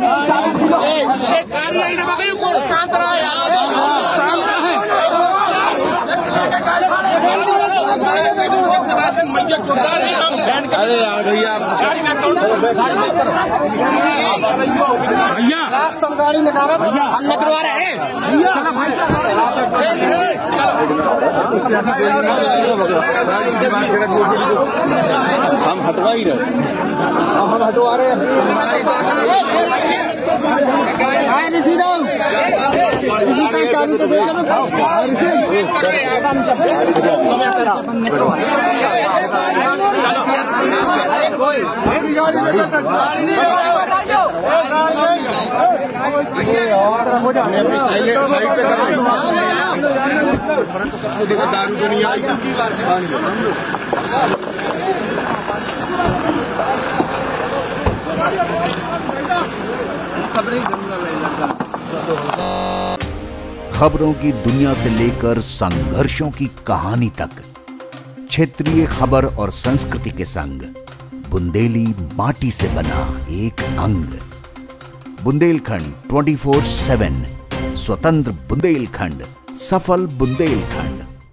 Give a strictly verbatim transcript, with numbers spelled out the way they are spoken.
शांत रहा यार, अरे यार भैया भैया तुम गाड़ी निकालो, हम निकलवा रहे हैं। हम हटवा ही रहे, हम हटवा रहे हैं। चाबी तो देगा ना, दारू तो नहीं आई खबरों की दुनिया से लेकर संघर्षों की कहानी तक, क्षेत्रीय खबर और संस्कृति के संग बुंदेली माटी से बना एक अंग। बुंदेलखंड ट्वेंटी फोर सेवन, स्वतंत्र बुंदेलखंड, सफल बुंदेलखंड।